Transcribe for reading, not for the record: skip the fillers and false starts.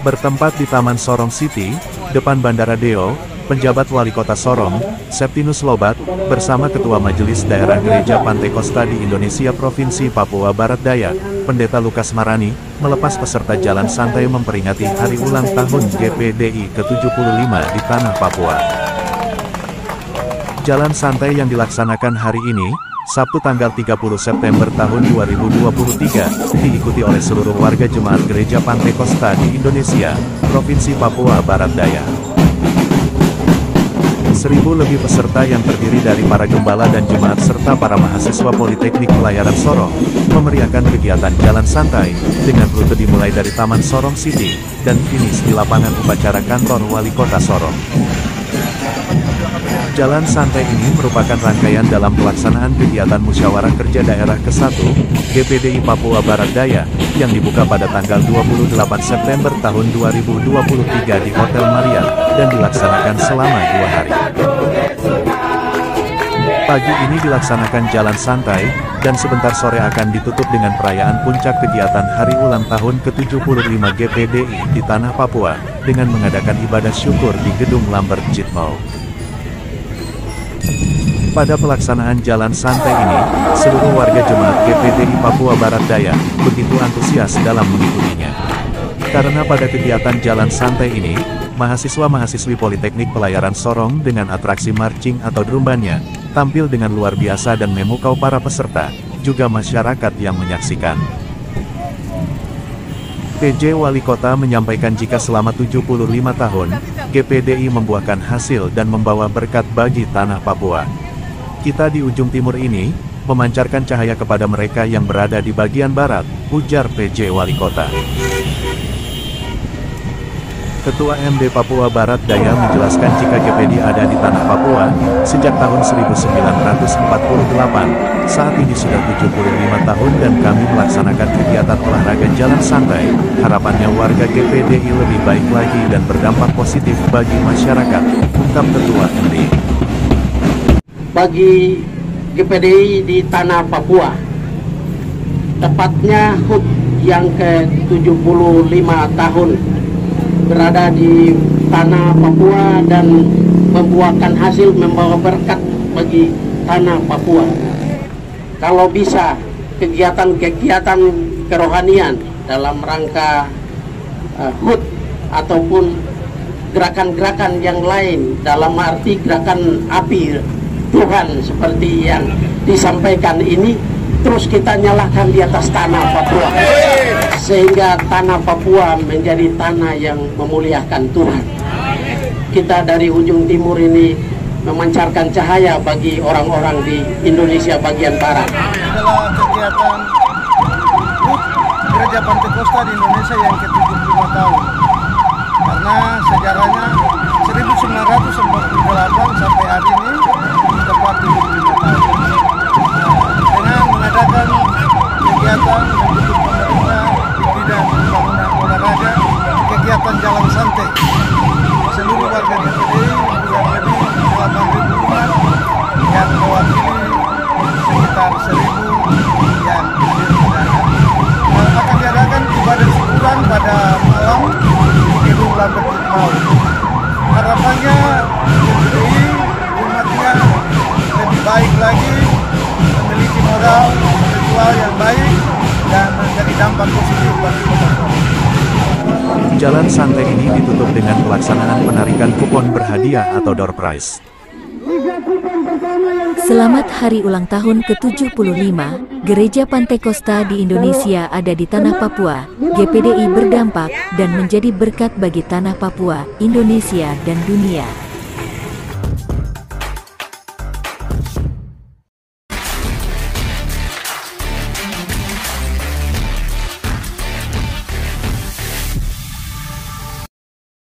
Bertempat di Taman Sorong City, depan Bandara Deo, penjabat Wali Kota Sorong, Septinus Lobat, bersama Ketua Majelis Daerah Gereja Pantai Kosta di Indonesia Provinsi Papua Barat Daya, Pendeta Lukas Marani, melepas peserta jalan santai memperingati hari ulang tahun GPDI ke-75 di Tanah Papua. Jalan santai yang dilaksanakan hari ini, Sabtu tanggal 30 September tahun 2023, diikuti oleh seluruh warga jemaat Gereja Pantai Kosta di Indonesia, Provinsi Papua Barat Daya. 1.000 lebih peserta yang terdiri dari para gembala dan jemaat serta para mahasiswa Politeknik Pelayaran Sorong, memeriahkan kegiatan jalan santai, dengan rute dimulai dari Taman Sorong City, dan finish di lapangan upacara kantor Wali Kota Sorong. Jalan santai ini merupakan rangkaian dalam pelaksanaan kegiatan Musyawarah Kerja Daerah ke-1, GPDI Papua Barat Daya, yang dibuka pada tanggal 28 September tahun 2023 di Hotel Maria, dan dilaksanakan selama 2 hari. Pagi ini dilaksanakan jalan santai, dan sebentar sore akan ditutup dengan perayaan puncak kegiatan Hari Ulang Tahun ke-75 GPDI di Tanah Papua, dengan mengadakan ibadah syukur di Gedung Lambert Jitmau. Pada pelaksanaan jalan santai ini, seluruh warga jemaat GPDI Papua Barat Daya begitu antusias dalam mengikutinya. Karena pada kegiatan jalan santai ini, mahasiswa-mahasiswi Politeknik Pelayaran Sorong dengan atraksi marching atau drumbannya, tampil dengan luar biasa dan memukau para peserta, juga masyarakat yang menyaksikan. PJ Wali Kota menyampaikan jika selama 75 tahun, GPDI membuahkan hasil dan membawa berkat bagi Tanah Papua. Kita di ujung timur ini, memancarkan cahaya kepada mereka yang berada di bagian barat, ujar PJ Wali Kota. Ketua MD Papua Barat Daya menjelaskan jika GPDI ada di Tanah Papua, sejak tahun 1948, saat ini sudah 75 tahun dan kami melaksanakan kegiatan olahraga jalan santai, harapannya warga GPDI lebih baik lagi dan berdampak positif bagi masyarakat, ungkap Ketua MD. Bagi GPDI di Tanah Papua, tepatnya HUT yang ke-75 tahun berada di Tanah Papua dan membuahkan hasil membawa berkat bagi Tanah Papua. Kalau bisa kegiatan-kegiatan kerohanian dalam rangka HUT ataupun gerakan-gerakan yang lain dalam arti gerakan api Tuhan seperti yang disampaikan ini, terus kita nyalakan di atas Tanah Papua, sehingga Tanah Papua menjadi tanah yang memuliakan Tuhan. Kita dari ujung timur ini memancarkan cahaya bagi orang-orang di Indonesia bagian barat. Adalah kegiatan HUT Gereja Pantai Kosta di Indonesia yang ke-75 tahun. Karena sejarahnya 1948 sampai hari ini tepat 75 tahun. Dengan mengadakan kegiatan mendukung pemerintah di bidang pembangunan olahraga, kegiatan jalan santai. Seluruh warga GPDI kurang lebih 8.000 umat yang mewakili sekitar 1.000 yang hadir pada hari. Akan diadakan ibadah syukuran pada malam di Gedung Lambert Jitmau. Harapannya GPDI umatnya lebih baik lagi, memiliki moral spiritual yang baik dan menjadi dampak positif bagi kota Sorong. Jalan santai ini ditutup dengan pelaksanaan penarikan kupon berhadiah atau door prize. Selamat Hari Ulang Tahun ke-75, Gereja Pantai Kosta di Indonesia ada di Tanah Papua. GPDI berdampak dan menjadi berkat bagi Tanah Papua, Indonesia dan dunia.